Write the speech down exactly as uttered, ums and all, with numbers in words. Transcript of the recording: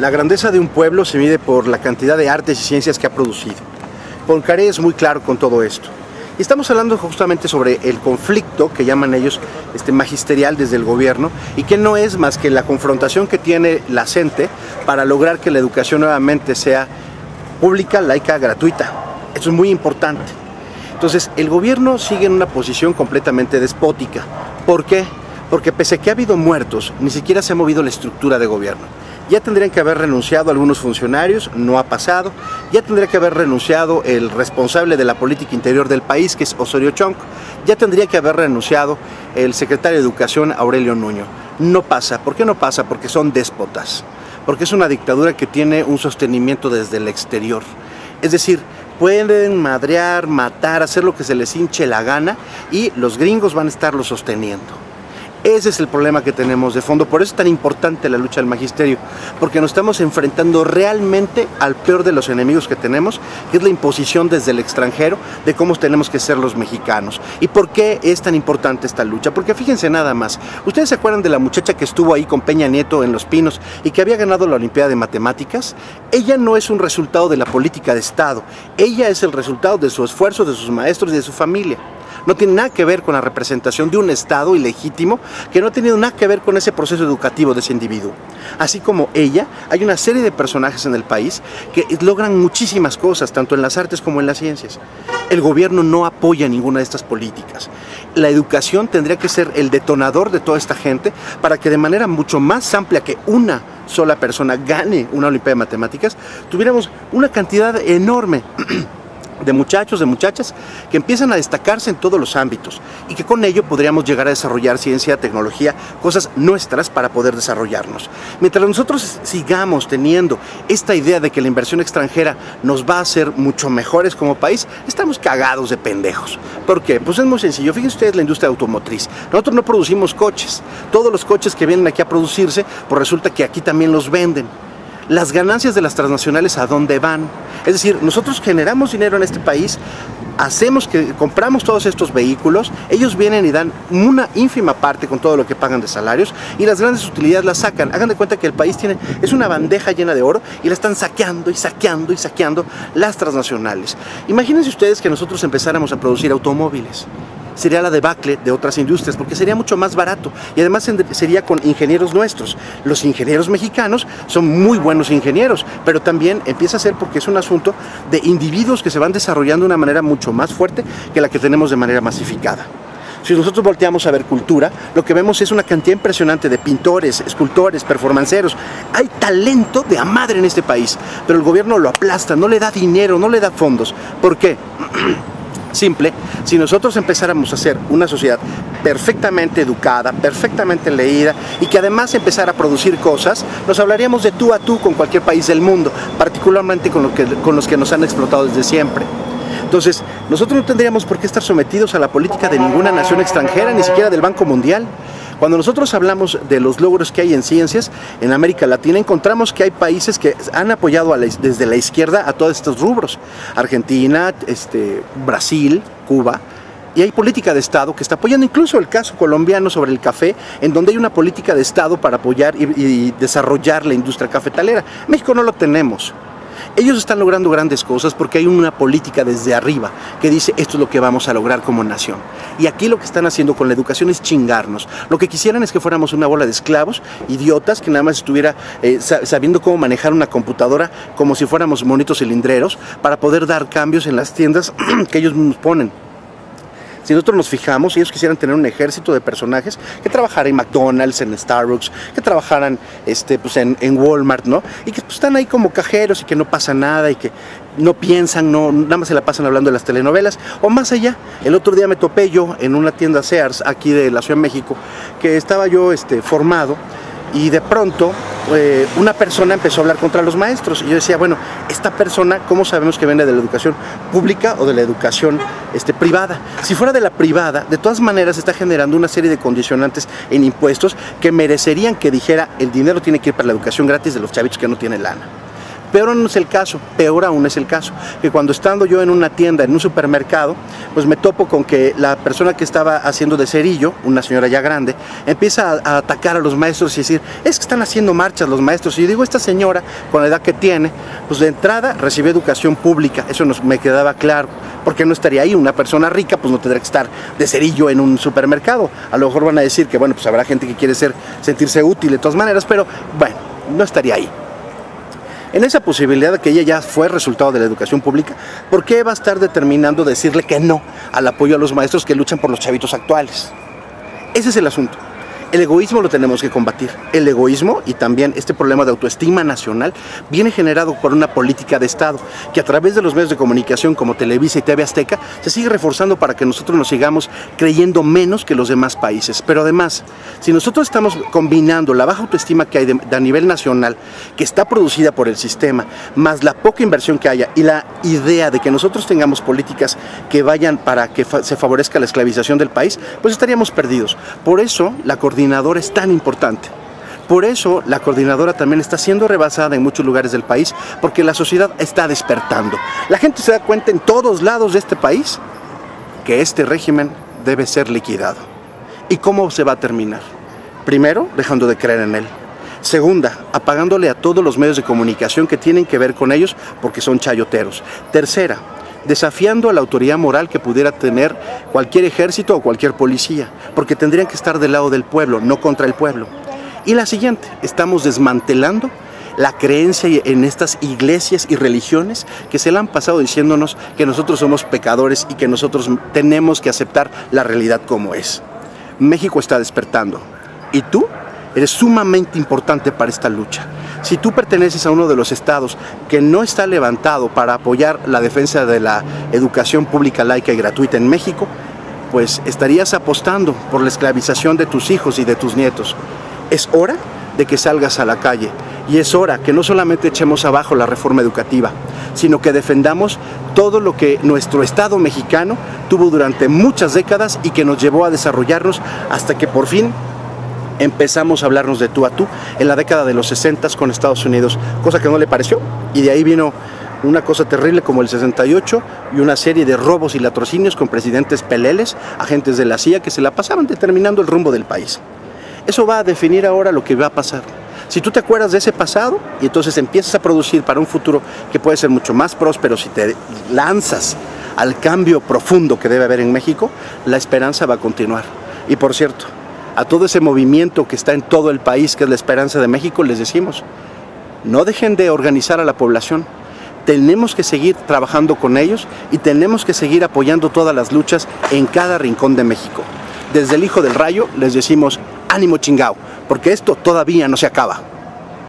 La grandeza de un pueblo se mide por la cantidad de artes y ciencias que ha producido. Poincaré es muy claro con todo esto. Y estamos hablando justamente sobre el conflicto que llaman ellos este, magisterial desde el gobierno, y que no es más que la confrontación que tiene la gente para lograr que la educación nuevamente sea pública, laica, gratuita. Eso es muy importante. Entonces, el gobierno sigue en una posición completamente despótica. ¿Por qué? Porque pese a que ha habido muertos, ni siquiera se ha movido la estructura de gobierno. Ya tendrían que haber renunciado algunos funcionarios, no ha pasado. Ya tendría que haber renunciado el responsable de la política interior del país, que es Osorio Chong. Ya tendría que haber renunciado el secretario de Educación, Aurelio Nuño. No pasa. ¿Por qué no pasa? Porque son déspotas. Porque es una dictadura que tiene un sostenimiento desde el exterior. Es decir, pueden madrear, matar, hacer lo que se les hinche la gana, y los gringos van a estarlo sosteniendo. Ese es el problema que tenemos de fondo. Por eso es tan importante la lucha del magisterio, porque nos estamos enfrentando realmente al peor de los enemigos que tenemos, que es la imposición desde el extranjero de cómo tenemos que ser los mexicanos. ¿Y por qué es tan importante esta lucha? Porque fíjense nada más, ¿ustedes se acuerdan de la muchacha que estuvo ahí con Peña Nieto en Los Pinos y que había ganado la Olimpiada de Matemáticas? Ella no es un resultado de la política de Estado, ella es el resultado de su esfuerzo, de sus maestros y de su familia. No tiene nada que ver con la representación de un Estado ilegítimo que no ha tenido nada que ver con ese proceso educativo de ese individuo. Así como ella, hay una serie de personajes en el país que logran muchísimas cosas, tanto en las artes como en las ciencias. El gobierno no apoya ninguna de estas políticas. La educación tendría que ser el detonador de toda esta gente para que de manera mucho más amplia que una sola persona gane una Olimpiada de Matemáticas, tuviéramos una cantidad enorme de muchachos, de muchachas que empiezan a destacarse en todos los ámbitos, y que con ello podríamos llegar a desarrollar ciencia, tecnología, cosas nuestras para poder desarrollarnos. Mientras nosotros sigamos teniendo esta idea de que la inversión extranjera nos va a hacer mucho mejores como país, estamos cagados de pendejos. ¿Por qué? Pues es muy sencillo. Fíjense ustedes la industria automotriz. Nosotros no producimos coches. Todos los coches que vienen aquí a producirse, pues resulta que aquí también los venden. Las ganancias de las transnacionales, ¿a dónde van? Es decir, nosotros generamos dinero en este país, hacemos que compramos todos estos vehículos, ellos vienen y dan una ínfima parte con todo lo que pagan de salarios, y las grandes utilidades las sacan. Hagan de cuenta que el país tiene, es una bandeja llena de oro, y la están saqueando y saqueando y saqueando las transnacionales. Imagínense ustedes que nosotros empezáramos a producir automóviles. Sería la debacle de otras industrias, porque sería mucho más barato, y además sería con ingenieros nuestros. Los ingenieros mexicanos son muy buenos ingenieros, pero también empieza a ser porque es un asunto de individuos que se van desarrollando de una manera mucho más fuerte que la que tenemos de manera masificada. Si nosotros volteamos a ver cultura, lo que vemos es una cantidad impresionante de pintores, escultores, performanceros. Hay talento de a madre en este país, pero el gobierno lo aplasta, no le da dinero, no le da fondos. ¿Por qué? Simple, si nosotros empezáramos a ser una sociedad perfectamente educada, perfectamente leída, y que además empezara a producir cosas, nos hablaríamos de tú a tú con cualquier país del mundo, particularmente con, lo que, con los que nos han explotado desde siempre. Entonces, nosotros no tendríamos por qué estar sometidos a la política de ninguna nación extranjera, ni siquiera del Banco Mundial. Cuando nosotros hablamos de los logros que hay en ciencias en América Latina, encontramos que hay países que han apoyado a la, desde la izquierda a todos estos rubros. Argentina, este, Brasil, Cuba. Y hay política de Estado que está apoyando, incluso el caso colombiano sobre el café, en donde hay una política de Estado para apoyar y, y desarrollar la industria cafetalera. México no lo tenemos. Ellos están logrando grandes cosas porque hay una política desde arriba que dice esto es lo que vamos a lograr como nación. Y aquí lo que están haciendo con la educación es chingarnos. Lo que quisieran es que fuéramos una bola de esclavos, idiotas, que nada más estuviera eh, sabiendo cómo manejar una computadora como si fuéramos monitos cilindreros para poder dar cambios en las tiendas que ellos nos ponen. Si nosotros nos fijamos, ellos quisieran tener un ejército de personajes que trabajaran en McDonald's, en Starbucks, que trabajaran este, pues en, en Walmart, ¿no? Y que pues, están ahí como cajeros y que no pasa nada y que no piensan, no, nada más se la pasan hablando de las telenovelas. O más allá, el otro día me topé yo en una tienda Sears aquí de la Ciudad de México, que estaba yo este, formado, y de pronto eh, una persona empezó a hablar contra los maestros, y yo decía, bueno, esta persona, ¿cómo sabemos que viene de la educación pública o de la educación este, privada? Si fuera de la privada, de todas maneras está generando una serie de condicionantes en impuestos que merecerían que dijera, el dinero tiene que ir para la educación gratis de los chavitos que no tienen lana. Peor aún es el caso, peor aún es el caso, que cuando estando yo en una tienda, en un supermercado, pues me topo con que la persona que estaba haciendo de cerillo, una señora ya grande, empieza a, a atacar a los maestros y decir, es que están haciendo marchas los maestros. Y yo digo, esta señora, con la edad que tiene, pues de entrada recibió educación pública, eso nos, me quedaba claro, porque no estaría ahí. Una persona rica pues no tendría que estar de cerillo en un supermercado. A lo mejor van a decir que bueno, pues habrá gente que quiere ser, sentirse útil de todas maneras, pero bueno, no estaría ahí. En esa posibilidad de que ella ya fue resultado de la educación pública, ¿por qué va a estar determinando decirle que no al apoyo a los maestros que luchan por los chavitos actuales? Ese es el asunto. El egoísmo lo tenemos que combatir. El egoísmo y también este problema de autoestima nacional viene generado por una política de Estado que a través de los medios de comunicación como Televisa y T V Azteca se sigue reforzando para que nosotros nos sigamos creyendo menos que los demás países. Pero además, si nosotros estamos combinando la baja autoestima que hay de, de a nivel nacional, que está producida por el sistema, más la poca inversión que haya y la idea de que nosotros tengamos políticas que vayan para que fa- se favorezca la esclavización del país, pues estaríamos perdidos. Por eso la coordinación coordinadora es tan importante. Por eso la coordinadora también está siendo rebasada en muchos lugares del país, porque la sociedad está despertando. La gente se da cuenta en todos lados de este país que este régimen debe ser liquidado. ¿Y cómo se va a terminar? Primero, dejando de creer en él. Segunda, apagándole a todos los medios de comunicación que tienen que ver con ellos porque son chayoteros. Tercera, desafiando a la autoridad moral que pudiera tener cualquier ejército o cualquier policía, porque tendrían que estar del lado del pueblo, no contra el pueblo. Y la siguiente, estamos desmantelando la creencia en estas iglesias y religiones que se la han pasado diciéndonos que nosotros somos pecadores y que nosotros tenemos que aceptar la realidad como es. México está despertando y tú eres sumamente importante para esta lucha. Si tú perteneces a uno de los estados que no está levantado para apoyar la defensa de la educación pública, laica y gratuita en México, pues estarías apostando por la esclavización de tus hijos y de tus nietos. Es hora de que salgas a la calle y es hora que no solamente echemos abajo la reforma educativa, sino que defendamos todo lo que nuestro Estado mexicano tuvo durante muchas décadas y que nos llevó a desarrollarnos hasta que por fin empezamos a hablarnos de tú a tú en la década de los sesenta con Estados Unidos, cosa que no le pareció, y de ahí vino una cosa terrible como el sesenta y ocho y una serie de robos y latrocinios con presidentes peleles, agentes de la C I A que se la pasaban determinando el rumbo del país. Eso va a definir ahora lo que va a pasar. Si tú te acuerdas de ese pasado y entonces empiezas a producir para un futuro que puede ser mucho más próspero, si te lanzas al cambio profundo que debe haber en México, la esperanza va a continuar. Y por cierto, a todo ese movimiento que está en todo el país, que es la esperanza de México, les decimos, no dejen de organizar a la población. Tenemos que seguir trabajando con ellos y tenemos que seguir apoyando todas las luchas en cada rincón de México. Desde el Hijo del Rayo les decimos, ánimo chingao, porque esto todavía no se acaba.